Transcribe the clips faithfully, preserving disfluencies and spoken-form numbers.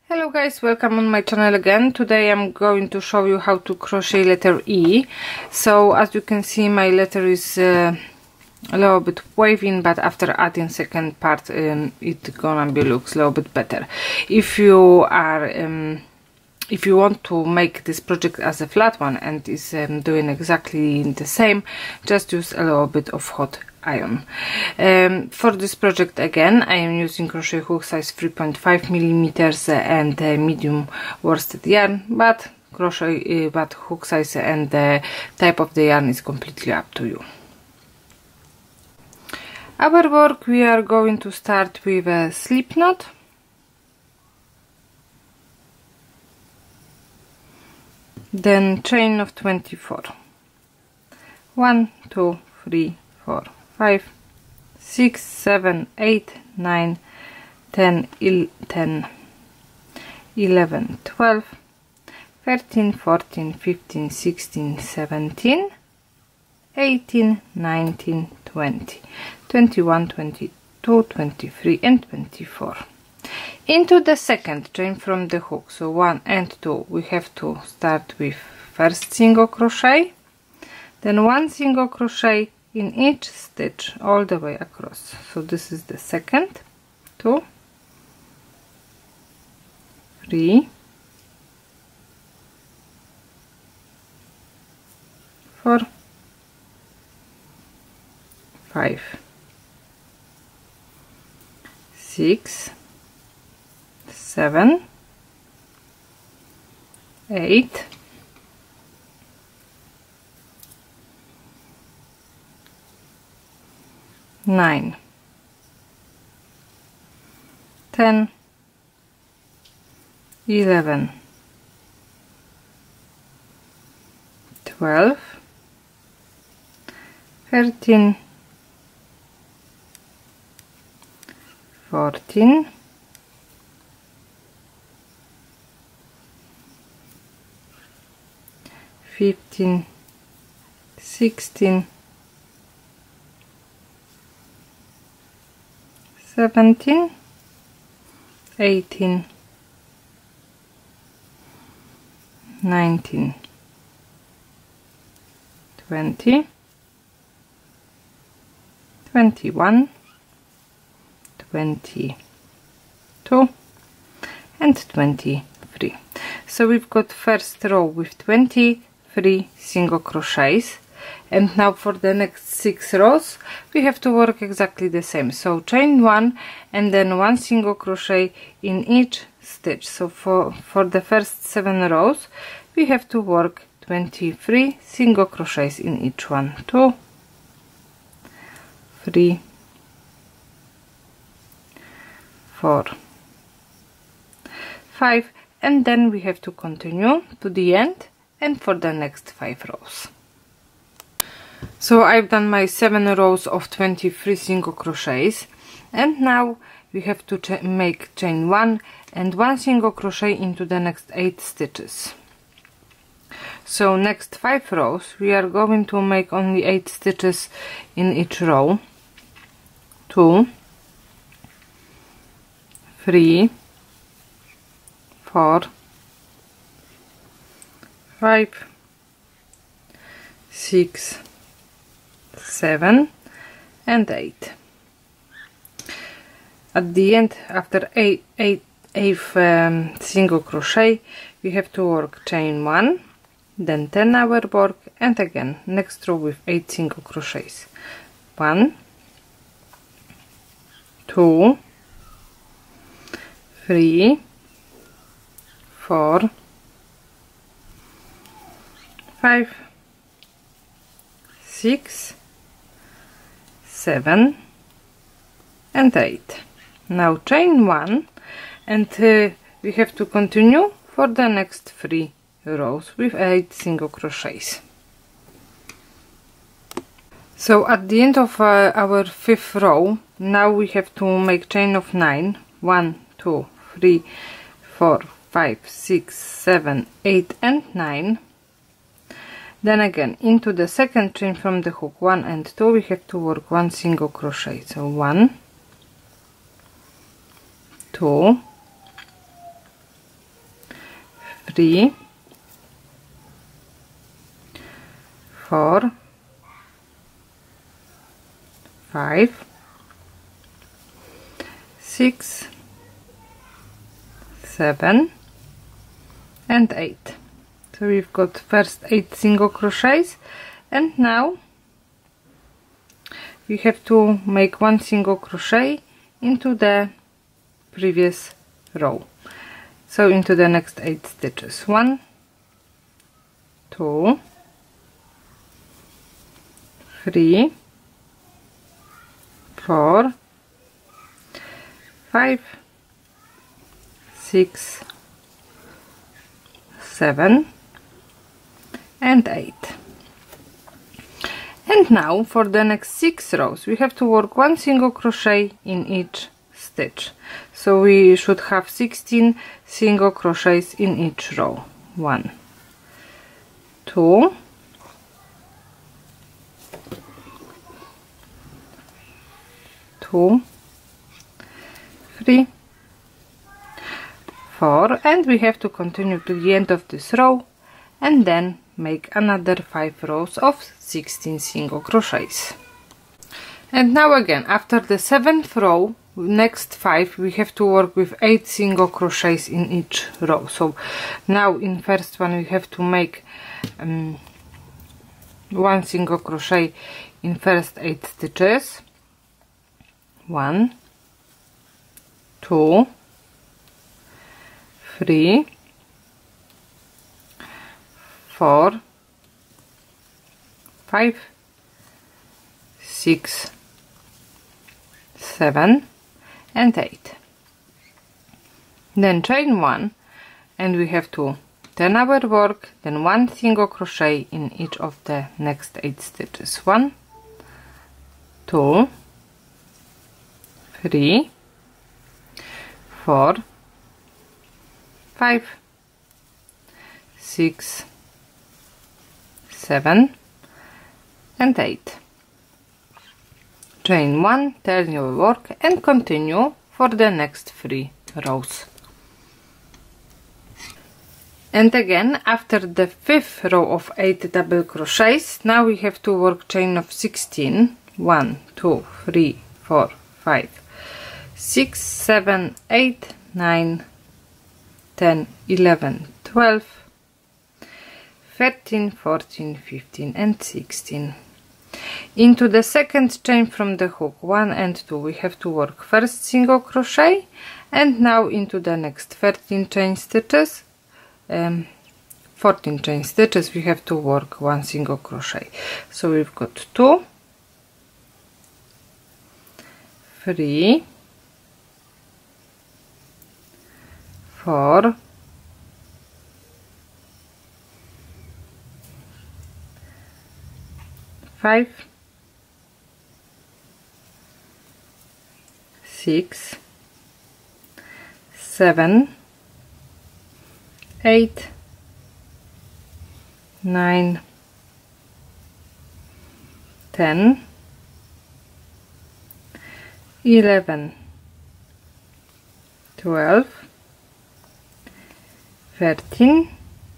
Hello guys, welcome on my channel again. Today I'm going to show you how to crochet letter E. So as you can see, my letter is uh, a little bit waving, but after adding second part um, it gonna be looks a little bit better. If you are um, if you want to make this project as a flat one and is um, doing exactly the same, just use a little bit of hot iron. Um, for this project again I am using crochet hook size three point five millimeters and uh, medium worsted yarn, but crochet uh, but hook size and the type of the yarn is completely up to you. Our work, we are going to start with a slip knot, then chain of twenty-four, one, two, three, four, five, six, seven, eight, nine, ten, eleven, twelve, thirteen, fourteen, fifteen, sixteen, seventeen, eighteen, nineteen, twenty, twenty-one, twenty-two, twenty-three and twenty-four. Into the second chain from the hook, so one and two, we have to start with first single crochet, then one single crochet in each stitch all the way across. So this is the second, two, three, four, five, six, seven, eight, nine, ten, eleven, twelve, thirteen, fourteen, fifteen, sixteen, seventeen, eighteen, nineteen, twenty, twenty-one, twenty-two and twenty-three. So we've got first row with twenty-three single crochets, and now for the next six rows we have to work exactly the same. So chain one and then one single crochet in each stitch. So for for the first seven rows we have to work twenty-three single crochets in each one. Two, three, four, five, and then we have to continue to the end and for the next five rows. So I've done my seven rows of twenty-three single crochets, and now we have to cha make chain one and one single crochet into the next eight stitches. So next five rows we are going to make only eight stitches in each row. Two, three, four, five, six, seven and eight. At the end, after eight, eight, eight um, single crochet, we have to work chain one, then ten hour work, and again next row with eight single crochets. One, two, three, four, five, six, seven and eight. Now chain one, and uh, we have to continue for the next three rows with eight single crochets. So at the end of uh, our fifth row, now we have to make chain of nine. One, two, three, four, five, six, seven, eight and nine. Then again into the second chain from the hook, one and two, we have to work one single crochet. So one, two, three, four, five, six, seven, and eight. So we've got first eight single crochets, and now we have to make one single crochet into the previous row, so into the next eight stitches. One, two, three, four, five, six, seven, and eight. And now for the next six rows we have to work one single crochet in each stitch, so we should have sixteen single crochets in each row. One, two, two, three, four, and we have to continue to the end of this row and then make another five rows of sixteen single crochets. And now again, after the seventh row, next five, we have to work with eight single crochets in each row. So now in first one we have to make um, one single crochet in first eight stitches. One, two, three, four, five, six, seven, and eight. Then chain one, and we have to turn our work, then one single crochet in each of the next eight stitches. One, two, three, four, five, six, seven, and eight. Chain one, turn your work, and continue for the next three rows. And again, after the fifth row of eight double crochets, now we have to work chain of sixteen. One, two, three, four, five, six, seven, eight, nine, ten, eleven, twelve, thirteen, fourteen, fifteen, and sixteen. Into the second chain from the hook, one and two, we have to work first single crochet, and now into the next thirteen chain stitches, um, fourteen chain stitches, we have to work one single crochet. So we've got two, three, four, five, six, seven, eight, nine, ten, eleven, twelve, thirteen,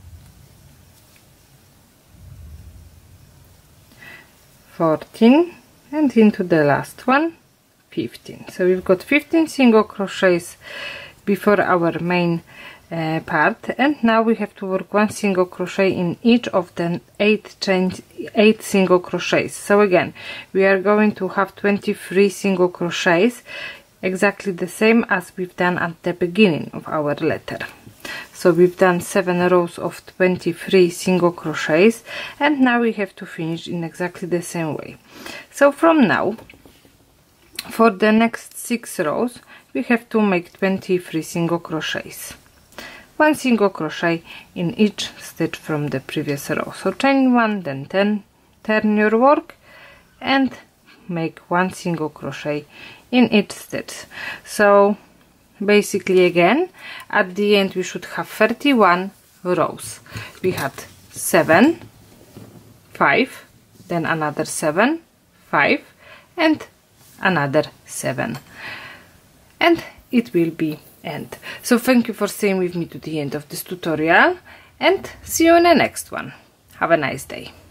fourteen, and into the last one, fifteen. So we've got fifteen single crochets before our main uh, part, and now we have to work one single crochet in each of the eight chains, eight single crochets. So again, we are going to have twenty-three single crochets, exactly the same as we've done at the beginning of our letter. So we've done seven rows of twenty-three single crochets, and now we have to finish in exactly the same way. So from now, for the next six rows, we have to make twenty-three single crochets. One single crochet in each stitch from the previous row. So chain one, then ten, turn your work, and make one single crochet in each stitch. So basically again, at the end we should have thirty-one rows. We had seven, five, then another seven, five, and another seven, and it will be end. So thank you for staying with me to the end of this tutorial, and see you in the next one. Have a nice day.